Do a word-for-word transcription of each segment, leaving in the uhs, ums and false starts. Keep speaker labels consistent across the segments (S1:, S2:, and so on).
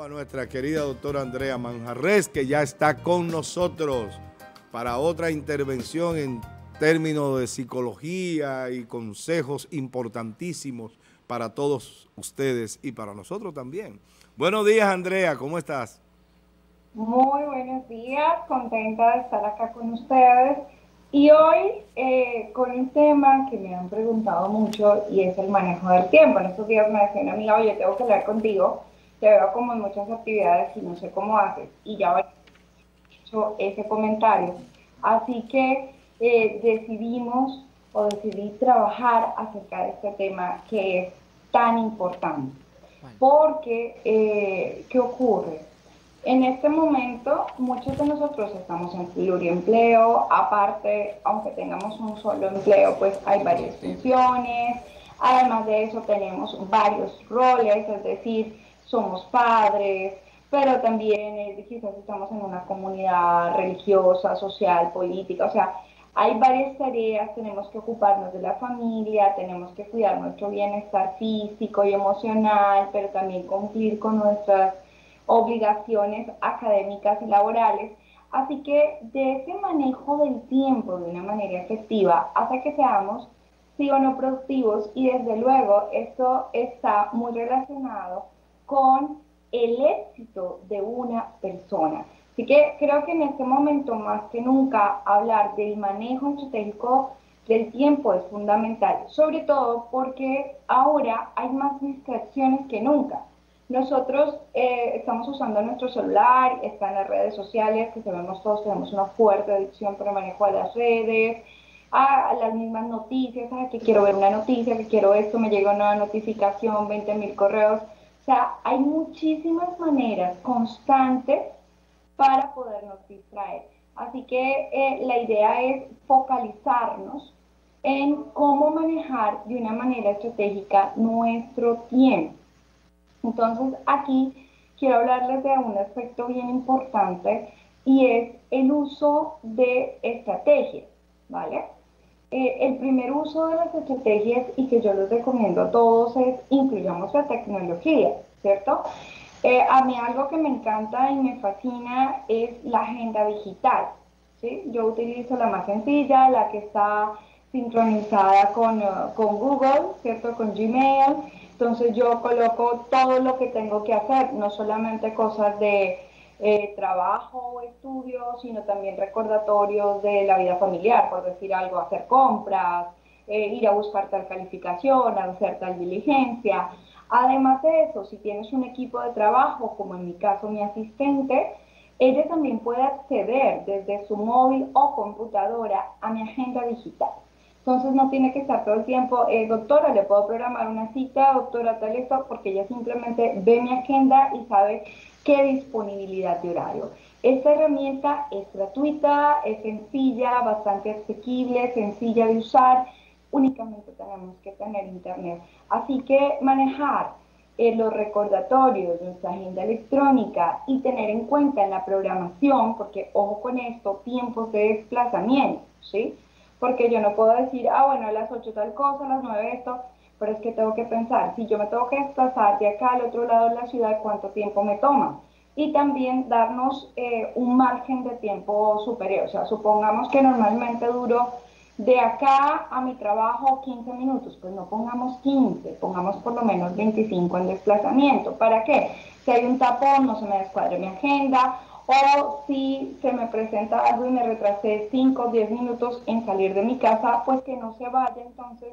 S1: a nuestra querida doctora Andrea Manjarrés, que ya está con nosotros para otra intervención en términos de psicología y consejos importantísimos para todos ustedes y para nosotros también. Buenos días, Andrea, ¿cómo estás?
S2: Muy buenos días, contenta de estar acá con ustedes y hoy eh, con un tema que me han preguntado mucho y es el manejo del tiempo. En estos días me decía una amiga, oye, tengo que hablar contigo, te veo como en muchas actividades y no sé cómo haces, y ya he hecho ese comentario. Así que eh, decidimos o decidí trabajar acerca de este tema que es tan importante. Porque, eh, ¿qué ocurre? En este momento, muchos de nosotros estamos en pluriempleo, aparte, aunque tengamos un solo empleo, pues hay varias funciones, además de eso tenemos varios roles, es decir, somos padres, pero también eh, quizás estamos en una comunidad religiosa, social, política, o sea, hay varias tareas, tenemos que ocuparnos de la familia, tenemos que cuidar nuestro bienestar físico y emocional, pero también cumplir con nuestras obligaciones académicas y laborales. Así que de ese manejo del tiempo de una manera efectiva hace que seamos sí o no productivos, y desde luego esto está muy relacionado con el éxito de una persona. Así que creo que en este momento más que nunca hablar del manejo estratégico del tiempo es fundamental, sobre todo porque ahora hay más distracciones que nunca. Nosotros eh, estamos usando nuestro celular, están las redes sociales, que sabemos todos, tenemos una fuerte adicción por el manejo de las redes, a, a las mismas noticias, a que quiero ver una noticia, que quiero esto, me llega una notificación, veinte mil correos. O sea, hay muchísimas maneras constantes para podernos distraer. Así que eh, la idea es focalizarnos en cómo manejar de una manera estratégica nuestro tiempo. Entonces aquí quiero hablarles de un aspecto bien importante y es el uso de estrategias, ¿vale? Eh, el primer uso de las estrategias y que yo les recomiendo a todos es incluyamos la tecnología, ¿cierto? Eh, a mí algo que me encanta y me fascina es la agenda digital, ¿sí? Yo utilizo la más sencilla, la que está sincronizada con, uh, con Google, ¿cierto? Con Gmail. Entonces yo coloco todo lo que tengo que hacer, no solamente cosas de eh, trabajo o estudio, sino también recordatorios de la vida familiar, por decir algo, hacer compras, eh, ir a buscar tal calificación, hacer tal diligencia. Además de eso, si tienes un equipo de trabajo, como en mi caso mi asistente, ella también puede acceder desde su móvil o computadora a mi agenda digital. Entonces no tiene que estar todo el tiempo, eh, doctora, le puedo programar una cita, doctora, tal esto, porque ella simplemente ve mi agenda y sabe qué disponibilidad de horario. Esta herramienta es gratuita, es sencilla, bastante asequible, sencilla de usar, únicamente tenemos que tener internet. Así que manejar eh, los recordatorios, nuestra agenda electrónica y tener en cuenta en la programación, porque ojo con esto, tiempos de desplazamiento, ¿sí? Porque yo no puedo decir, ah, bueno, a las ocho tal cosa, a las nueve esto, pero es que tengo que pensar, si yo me tengo que desplazar de acá al otro lado de la ciudad, ¿cuánto tiempo me toma? Y también darnos eh, un margen de tiempo superior, o sea, supongamos que normalmente duro de acá a mi trabajo quince minutos, pues no pongamos quince, pongamos por lo menos veinticinco en desplazamiento. ¿Para qué? Si hay un tapón, no se me descuadre mi agenda, o si se me presenta algo y me retrasé cinco o diez minutos en salir de mi casa, pues que no se vaya entonces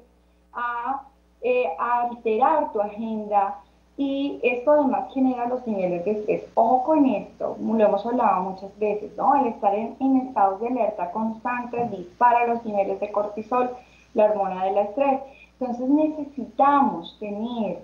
S2: a, eh, a alterar tu agenda. Y esto además genera los niveles de estrés. Ojo con esto, lo hemos hablado muchas veces, ¿no? El estar en, en estados de alerta constante dispara los niveles de cortisol, la hormona del estrés. Entonces necesitamos tener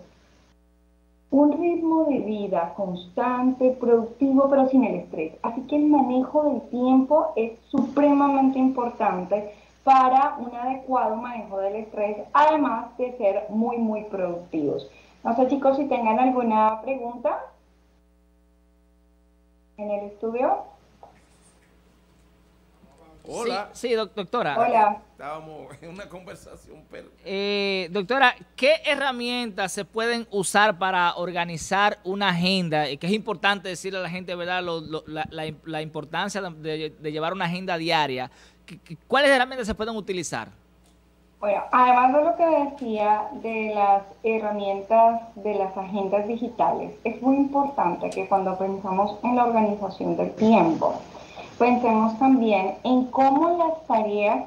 S2: un ritmo de vida constante, productivo, pero sin el estrés. Así que el manejo del tiempo es supremamente importante para un adecuado manejo del estrés, además de ser muy, muy productivos. No sé, chicos, si tengan alguna pregunta en el estudio.
S3: Hola. Sí, sí doc doctora.
S2: Hola.
S3: Estábamos en una conversación. Pero...
S4: Eh, doctora, ¿qué herramientas se pueden usar para organizar una agenda? Que es importante decirle a la gente, ¿verdad?, lo, lo, la, la, la importancia de, de llevar una agenda diaria. ¿Cuáles herramientas se pueden utilizar?
S2: Bueno, además de lo que decía de las herramientas de las agendas digitales, es muy importante que cuando pensamos en la organización del tiempo, pensemos también en cómo las tareas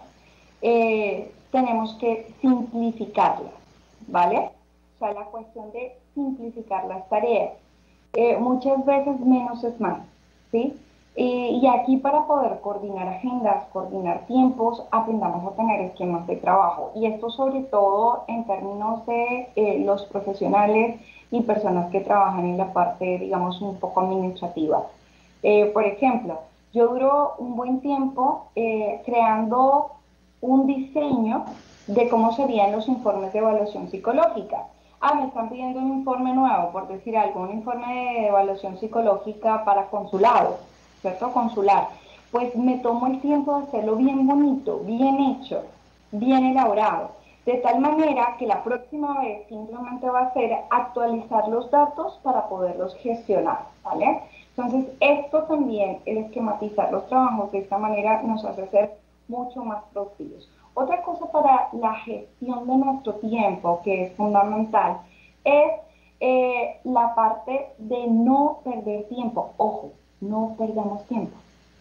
S2: eh, tenemos que simplificarlas, ¿vale? O sea, la cuestión de simplificar las tareas. Eh, muchas veces menos es más, ¿sí? Y, y aquí para poder coordinar agendas, coordinar tiempos, aprendamos a tener esquemas de trabajo. Y esto sobre todo en términos de eh, los profesionales y personas que trabajan en la parte, digamos, un poco administrativa. Eh, por ejemplo, yo duro un buen tiempo eh, creando un diseño de cómo serían los informes de evaluación psicológica. Ah, me están pidiendo un informe nuevo, por decir algo, un informe de evaluación psicológica para consulado, ¿cierto? Consular. Pues me tomo el tiempo de hacerlo bien bonito, bien hecho, bien elaborado, de tal manera que la próxima vez simplemente va a ser actualizar los datos para poderlos gestionar, ¿vale? Entonces, esto también, el esquematizar los trabajos de esta manera nos hace ser mucho más productivos. Otra cosa para la gestión de nuestro tiempo, que es fundamental, es eh, la parte de no perder tiempo. Ojo, no perdamos tiempo.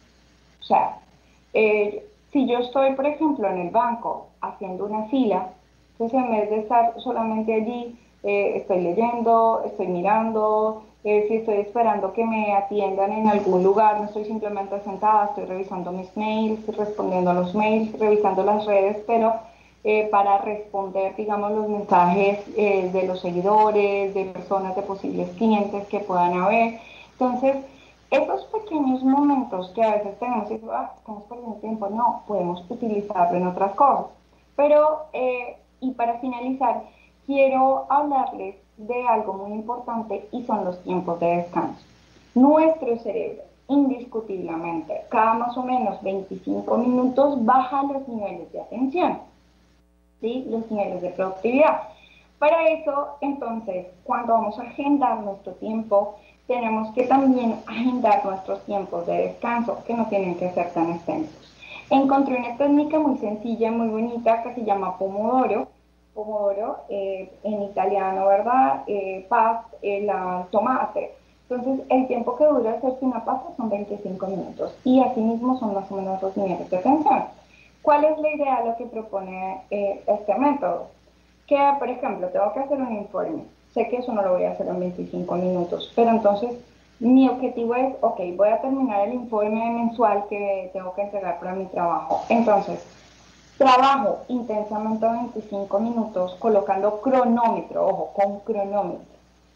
S2: O sea, eh, si yo estoy, por ejemplo, en el banco haciendo una fila, entonces en vez de estar solamente allí, eh, estoy leyendo, estoy mirando, eh, si estoy esperando que me atiendan en algún lugar, no estoy simplemente sentada, estoy revisando mis mails, respondiendo a los mails, revisando las redes, pero eh, para responder, digamos, los mensajes eh, de los seguidores, de personas, de posibles clientes que puedan haber. Entonces, esos pequeños momentos que a veces tenemos y decimos, ah, estamos perdiendo tiempo, no, podemos utilizarlo en otras cosas. Pero, eh, y para finalizar, quiero hablarles de algo muy importante y son los tiempos de descanso. Nuestro cerebro, indiscutiblemente, cada más o menos veinticinco minutos baja los niveles de atención, ¿sí? Los niveles de productividad. Para eso, entonces, cuando vamos a agendar nuestro tiempo, tenemos que también agendar nuestros tiempos de descanso, que no tienen que ser tan extensos. Encontré una técnica muy sencilla, muy bonita, que se llama Pomodoro. Pomodoro, eh, en italiano, ¿verdad? Eh, paz, el uh, tomate. Entonces, el tiempo que dura hacerse una pasta son veinticinco minutos y asimismo son más o menos los niveles de atención. ¿Cuál es la idea, lo que propone eh, este método? Que, por ejemplo, tengo que hacer un informe. Sé que eso no lo voy a hacer en veinticinco minutos, pero entonces mi objetivo es, ok, voy a terminar el informe mensual que tengo que entregar para mi trabajo. Entonces, trabajo intensamente veinticinco minutos colocando cronómetro, ojo, con cronómetro.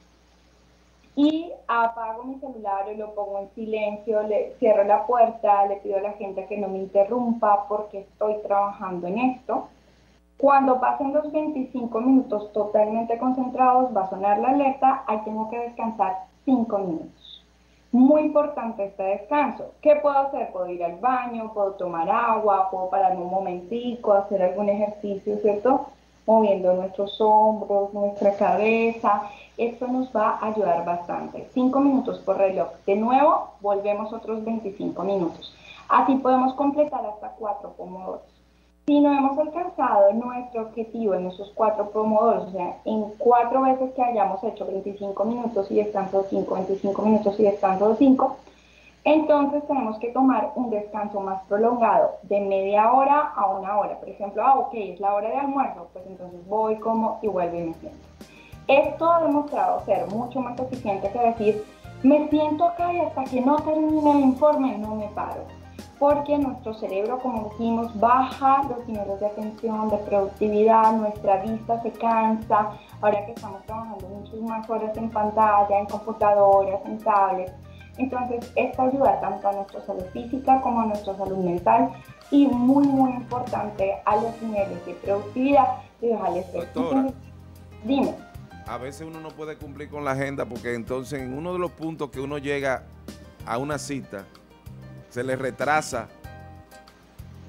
S2: Y apago mi celular o lo pongo en silencio, le cierro la puerta, le pido a la gente que no me interrumpa porque estoy trabajando en esto. Cuando pasen los veinticinco minutos totalmente concentrados, va a sonar la alerta, ahí tengo que descansar cinco minutos. Muy importante este descanso. ¿Qué puedo hacer? Puedo ir al baño, puedo tomar agua, puedo pararme un momentico, hacer algún ejercicio, ¿cierto? Moviendo nuestros hombros, nuestra cabeza. Esto nos va a ayudar bastante. cinco minutos por reloj. De nuevo, volvemos otros veinticinco minutos. Así podemos completar hasta cuatro pomodoros. Si no hemos alcanzado nuestro objetivo en esos cuatro pomodoros, o sea, en cuatro veces que hayamos hecho veinticinco minutos y descanso de cinco, veinticinco minutos y descanso de cinco, entonces tenemos que tomar un descanso más prolongado, de media hora a una hora. Por ejemplo, ah, ok, es la hora de almuerzo, pues entonces voy, como y vuelvo y me siento. Esto ha demostrado ser mucho más eficiente que decir, me siento acá y hasta que no termine el informe no me paro. Porque nuestro cerebro, como dijimos, baja los niveles de atención, de productividad, nuestra vista se cansa, ahora que estamos trabajando muchas más horas en pantalla, en computadoras, en tablets. Entonces, esto ayuda tanto a nuestra salud física como a nuestra salud mental y muy, muy importante a los niveles de productividad y bajar el estrés.
S3: Doctora,
S2: dime.
S3: A veces uno no puede cumplir con la agenda porque entonces en uno de los puntos que uno llega a una cita, se le retrasa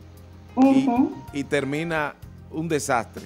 S2: Ujú.
S3: y, y termina un desastre.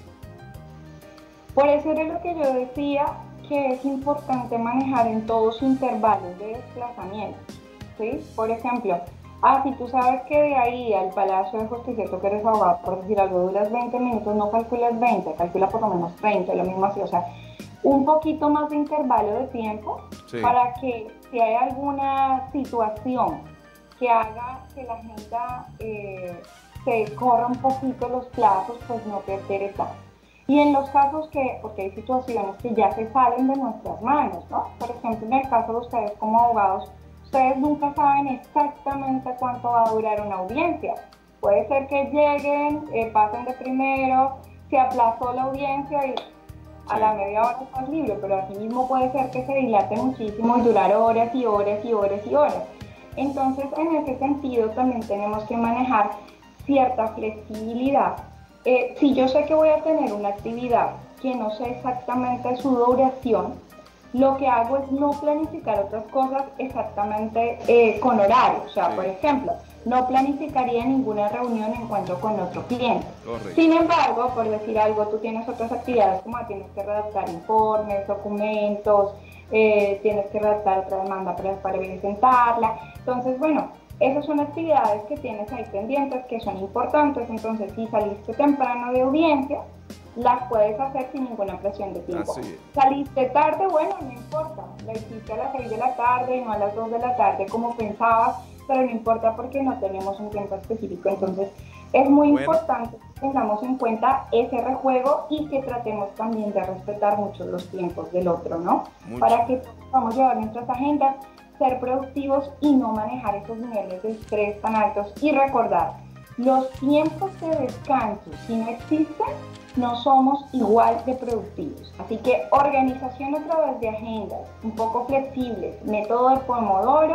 S2: Por eso era lo que yo decía, que es importante manejar en todos sus intervalos de desplazamiento, ¿sí? Por ejemplo, ah, si tú sabes que de ahí al Palacio de Justicia, tú que eres abogado, por decir algo, duras veinte minutos, no calculas veinte, calcula por lo menos treinta, lo mismo así, o sea, un poquito más de intervalo de tiempo, sí, para que si hay alguna situación que haga que la agenda eh, se corra un poquito los plazos, pues no perder tanto. Y en los casos que, porque hay situaciones que ya se salen de nuestras manos, ¿no? Por ejemplo, en el caso de ustedes como abogados, ustedes nunca saben exactamente cuánto va a durar una audiencia. Puede ser que lleguen, eh, pasen de primero, se aplazó la audiencia y a la media hora estás libre, pero así mismo puede ser que se dilate muchísimo y durar horas y horas y horas y horas. Entonces, en ese sentido, también tenemos que manejar cierta flexibilidad. Eh, si yo sé que voy a tener una actividad que no sé exactamente su duración, lo que hago es no planificar otras cosas exactamente eh, con horario. O sea, sí, por ejemplo, no planificaría ninguna reunión, encuentro con otro cliente. Correcto. Sin embargo, por decir algo, tú tienes otras actividades como tienes que redactar informes, documentos, eh, tienes que redactar otra demanda para, para presentarla. Entonces, bueno, esas son actividades que tienes ahí pendientes, que son importantes. Entonces, si saliste temprano de audiencia, las puedes hacer sin ninguna presión de tiempo. Saliste tarde, bueno, no importa, la hiciste a las seis de la tarde y no a las dos de la tarde como pensabas, pero no importa porque no tenemos un tiempo específico. Entonces es muy bueno. importante que tengamos en cuenta ese rejuego y que tratemos también de respetar mucho los tiempos del otro, ¿no? Mucho. Para que podamos llevar nuestras agendas, ser productivos y no manejar esos niveles de estrés tan altos. Y recordar, los tiempos de descanso, si no existen, no somos igual de productivos. Así que organización a través de agendas un poco flexibles, método de Pomodoro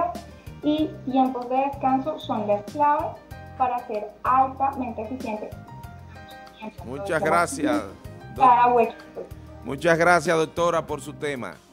S2: y tiempos de descanso son las claves para ser altamente eficientes.
S3: Muchas gracias.
S2: Cada
S3: Muchas gracias, doctora, por su tema.